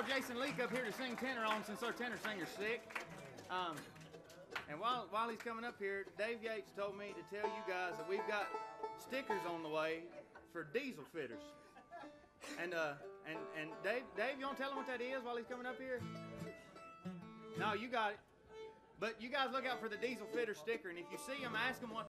called Jason Leake up here to sing tenor on since our tenor singer's sick. And while he's coming up here, Dave Yates told me to tell you guys that we've got stickers on the way for diesel fitters. And Dave, you want to tell him what that is while he's coming up here? No, you got it. But you guys look out for the diesel fitter sticker, and if you see him, ask him what